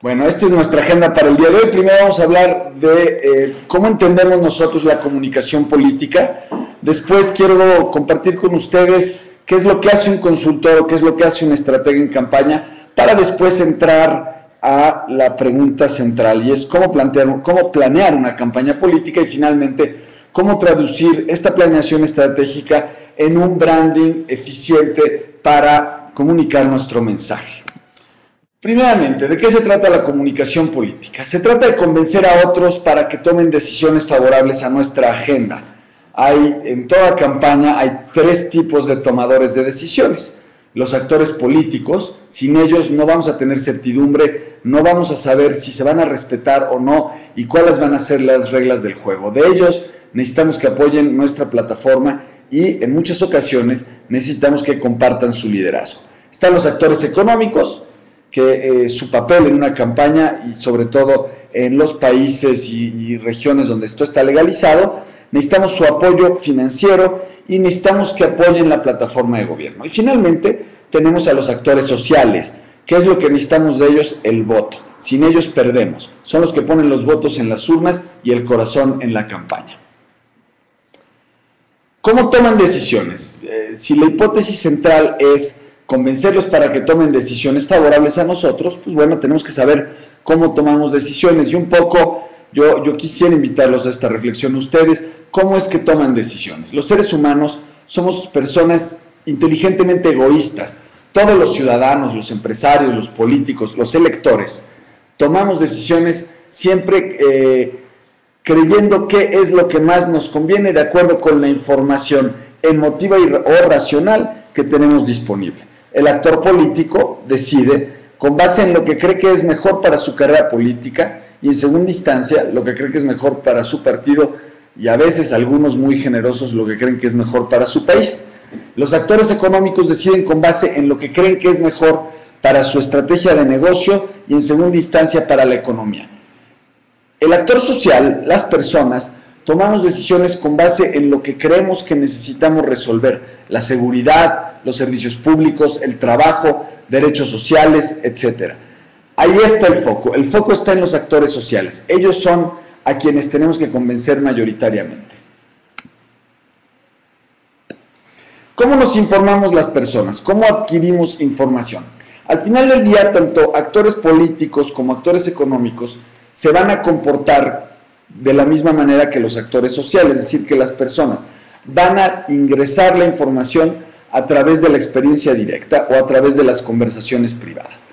Bueno, esta es nuestra agenda para el día de hoy. Primero vamos a hablar de cómo entendemos nosotros la comunicación política. Después quiero compartir con ustedes qué es lo que hace un consultor o qué es lo que hace un estratega en campaña, para después entrar a la pregunta central, y es cómo planear una campaña política y finalmente cómo traducir esta planeación estratégica en un branding eficiente para comunicar nuestro mensaje. Primeramente, ¿de qué se trata la comunicación política? Se trata de convencer a otros para que tomen decisiones favorables a nuestra agenda. En toda campaña hay tres tipos de tomadores de decisiones. Los actores políticos, sin ellos no vamos a tener certidumbre, no vamos a saber si se van a respetar o no y cuáles van a ser las reglas del juego. De ellos necesitamos que apoyen nuestra plataforma y en muchas ocasiones necesitamos que compartan su liderazgo. Están los actores económicos, que su papel en una campaña y sobre todo en los países y regiones donde esto está legalizado, necesitamos su apoyo financiero y necesitamos que apoyen la plataforma de gobierno. Y finalmente tenemos a los actores sociales. ¿Qué es lo que necesitamos de ellos? El voto. Sin ellos perdemos. Son los que ponen los votos en las urnas y el corazón en la campaña. ¿Cómo toman decisiones? Si la hipótesis central es convencerlos para que tomen decisiones favorables a nosotros, pues bueno, tenemos que saber cómo tomamos decisiones. Y un poco, yo quisiera invitarlos a esta reflexión a ustedes, ¿cómo es que toman decisiones? Los seres humanos somos personas inteligentemente egoístas. Todos los ciudadanos, los empresarios, los políticos, los electores, tomamos decisiones siempre creyendo qué es lo que más nos conviene de acuerdo con la información emotiva o racional que tenemos disponible. El actor político decide con base en lo que cree que es mejor para su carrera política y en segunda instancia lo que cree que es mejor para su partido y a veces algunos muy generosos lo que creen que es mejor para su país. Los actores económicos deciden con base en lo que creen que es mejor para su estrategia de negocio y en segunda instancia para la economía. El actor social, las personas, tomamos decisiones con base en lo que creemos que necesitamos resolver: la seguridad, los servicios públicos, el trabajo, derechos sociales, etc. Ahí está el foco está en los actores sociales. Ellos son a quienes tenemos que convencer mayoritariamente. ¿Cómo nos informamos las personas? ¿Cómo adquirimos información? Al final del día, tanto actores políticos como actores económicos se van a comportar de la misma manera que los actores sociales, es decir, que las personas van a ingresar la información a través de la experiencia directa o a través de las conversaciones privadas.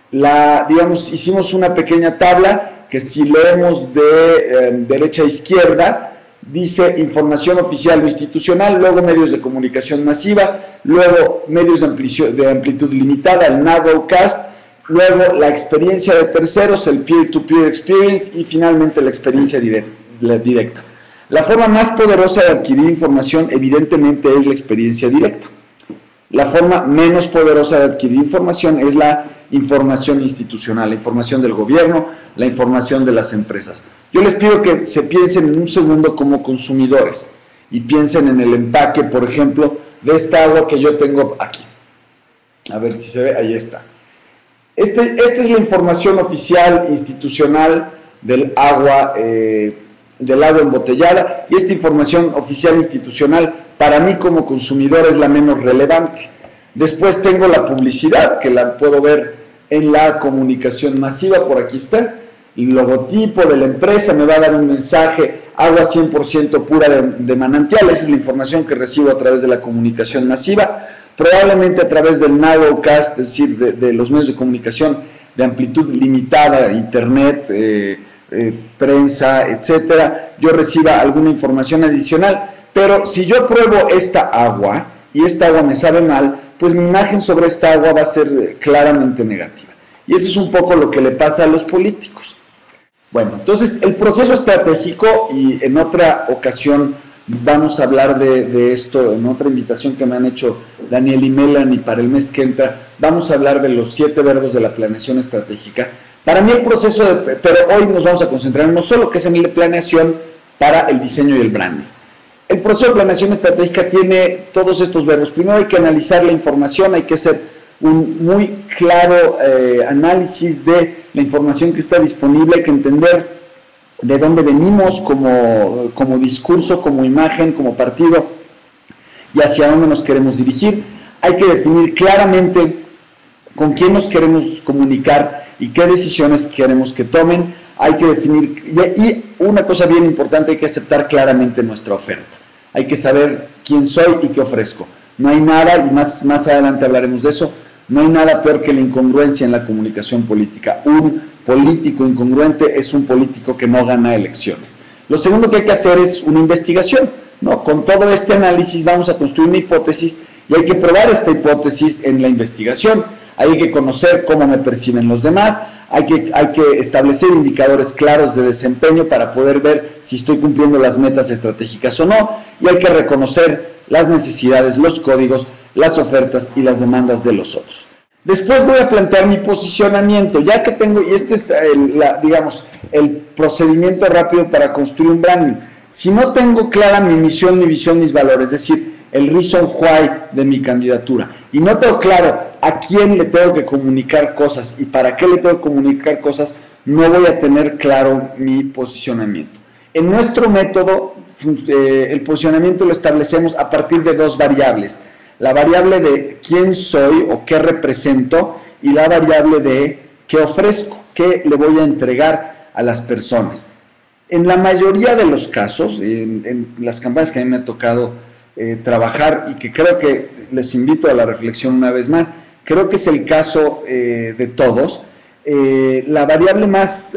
Hicimos una pequeña tabla que si leemos de derecha a izquierda, dice información oficial o institucional, luego medios de comunicación masiva, luego medios de amplitud limitada, el narrowcast, luego la experiencia de terceros, el peer-to-peer experience y finalmente la experiencia directa. La forma más poderosa de adquirir información evidentemente es la experiencia directa. La forma menos poderosa de adquirir información es la información institucional, la información del gobierno, la información de las empresas. Yo les pido que se piensen en un segundo como consumidores y piensen en el empaque, por ejemplo, de esta agua que yo tengo aquí. A ver si se ve, ahí está. Esta es la información oficial institucional del agua embotellada, y esta información oficial institucional para mí como consumidor es la menos relevante. Después tengo la publicidad, que la puedo ver en la comunicación masiva, por aquí está. El logotipo de la empresa me va a dar un mensaje: agua 100% pura de manantial. Esa es la información que recibo a través de la comunicación masiva, probablemente a través del narrowcast, es decir, de los medios de comunicación de amplitud limitada, internet, prensa, etcétera. Yo reciba alguna información adicional, pero si yo pruebo esta agua y esta agua me sabe mal, pues mi imagen sobre esta agua va a ser claramente negativa. Y eso es un poco lo que le pasa a los políticos. Bueno, entonces el proceso estratégico, y en otra ocasión vamos a hablar de esto, en otra invitación que me han hecho Daniel y Melanie para el mes que entra, vamos a hablar de los 7 verbos de la planeación estratégica. Para mí el proceso, pero hoy nos vamos a concentrar en no solo que es en la planeación para el diseño y el branding. El proceso de planeación estratégica tiene todos estos verbos. Primero hay que analizar la información, hay que hacer un muy claro análisis de la información que está disponible. Hay que entender de dónde venimos como discurso, como imagen, como partido y hacia dónde nos queremos dirigir. Hay que definir claramente con quién nos queremos comunicar y qué decisiones queremos que tomen. Hay que definir, y una cosa bien importante, hay que aceptar claramente nuestra oferta. Hay que saber quién soy y qué ofrezco. No hay nada, y más adelante hablaremos de eso, no hay nada peor que la incongruencia en la comunicación política. Un político incongruente es un político que no gana elecciones. Lo segundo que hay que hacer es una investigación, ¿no? Con todo este análisis vamos a construir una hipótesis y hay que probar esta hipótesis en la investigación. Hay que conocer cómo me perciben los demás, hay que establecer indicadores claros de desempeño para poder ver si estoy cumpliendo las metas estratégicas o no, y hay que reconocer las necesidades, los códigos, las ofertas y las demandas de los otros. Después voy a plantear mi posicionamiento, ya que tengo, y este es el procedimiento rápido para construir un branding. Si no tengo clara mi misión, mi visión, mis valores, es decir, el reason why de mi candidatura, y no tengo claro a quién le tengo que comunicar cosas y para qué le tengo que comunicar cosas, no voy a tener claro mi posicionamiento. En nuestro método, el posicionamiento lo establecemos a partir de dos variables: la variable de quién soy o qué represento y la variable de qué ofrezco, qué le voy a entregar a las personas. En la mayoría de los casos, en las campañas que a mí me ha tocado trabajar, y que creo que les invito a la reflexión una vez más, creo que es el caso de todos, la variable más,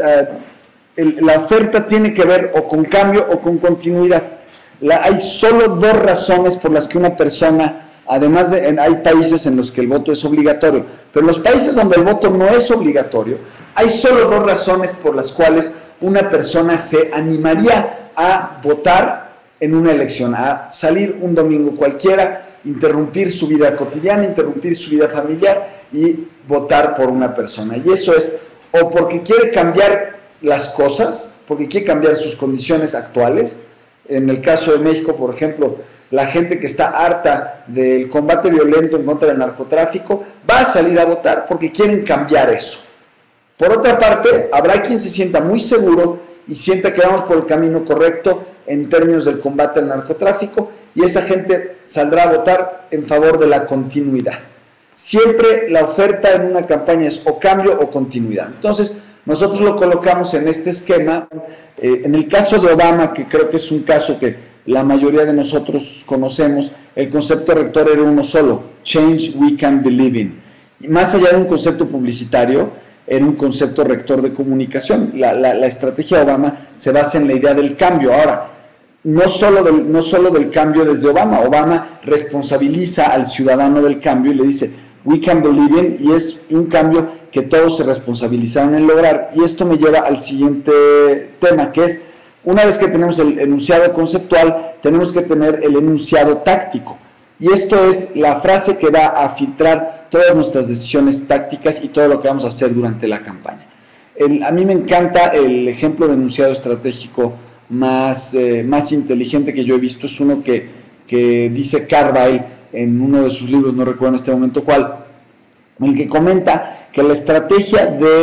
la oferta tiene que ver o con cambio o con continuidad. Hay solo dos razones por las que una persona, además de, hay países en los que el voto es obligatorio, pero en los países donde el voto no es obligatorio, hay solo dos razones por las cuales una persona se animaría a votar en una elección, a salir un domingo cualquiera, interrumpir su vida cotidiana, interrumpir su vida familiar y votar por una persona. Y eso es o porque quiere cambiar las cosas, porque quiere cambiar sus condiciones actuales. En el caso de México, por ejemplo, la gente que está harta del combate violento en contra del narcotráfico va a salir a votar porque quieren cambiar eso. Por otra parte, habrá quien se sienta muy seguro y sienta que vamos por el camino correcto en términos del combate al narcotráfico, y esa gente saldrá a votar en favor de la continuidad. Siempre la oferta en una campaña es o cambio o continuidad. Entonces, nosotros lo colocamos en este esquema. En el caso de Obama, que creo que es un caso que la mayoría de nosotros conocemos, el concepto rector era uno solo: Change We Can Believe In. Y más allá de un concepto publicitario, era un concepto rector de comunicación. La estrategia de Obama se basa en la idea del cambio. Ahora, no solo del cambio desde Obama. Obama responsabiliza al ciudadano del cambio y le dice, we can believe in, y es un cambio que todos se responsabilizaron en lograr. Y esto me lleva al siguiente tema, que es, una vez que tenemos el enunciado conceptual, tenemos que tener el enunciado táctico. Y esto es la frase que va a filtrar todas nuestras decisiones tácticas y todo lo que vamos a hacer durante la campaña. A mí me encanta el ejemplo de enunciado estratégico más inteligente que yo he visto. Es uno que dice Carville en uno de sus libros, no recuerdo en este momento cuál, en el que comenta que la estrategia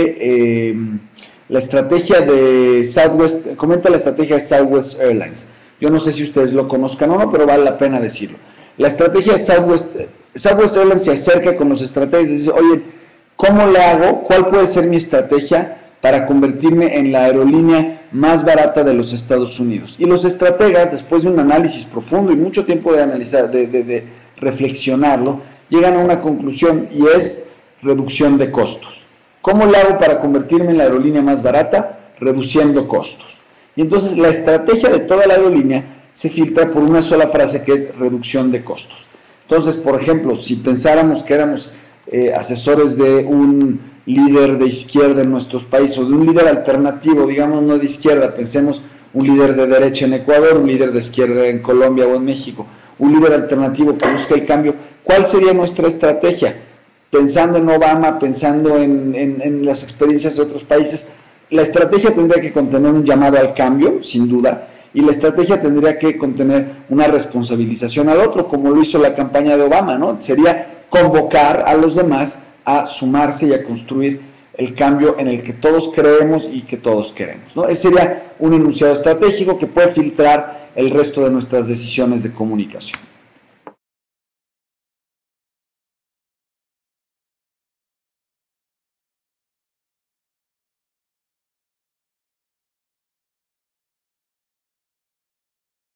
de Southwest Airlines. Yo no sé si ustedes lo conozcan o no, pero vale la pena decirlo. La estrategia de Southwest Airlines se acerca con los estrategas y dice, oye, ¿cómo le hago? ¿Cuál puede ser mi estrategia para convertirme en la aerolínea más barata de los Estados Unidos? Y los estrategas, después de un análisis profundo y mucho tiempo de analizar, de reflexionarlo, llegan a una conclusión, y es reducción de costos. ¿Cómo le hago para convertirme en la aerolínea más barata? Reduciendo costos. Y entonces la estrategia de toda la aerolínea se filtra por una sola frase, que es reducción de costos. Entonces, por ejemplo, si pensáramos que éramos asesores de un líder de izquierda en nuestros países, o de un líder alternativo, digamos no de izquierda, pensemos un líder de derecha en Ecuador, un líder de izquierda en Colombia o en México, un líder alternativo que busca el cambio, ¿cuál sería nuestra estrategia? Pensando en Obama, pensando en las experiencias de otros países, la estrategia tendría que contener un llamado al cambio, sin duda, y la estrategia tendría que contener una responsabilización al otro, como lo hizo la campaña de Obama, ¿no? Sería convocar a los demás a sumarse y a construir el cambio en el que todos creemos y que todos queremos, ¿no? Ese sería un enunciado estratégico que puede filtrar el resto de nuestras decisiones de comunicación.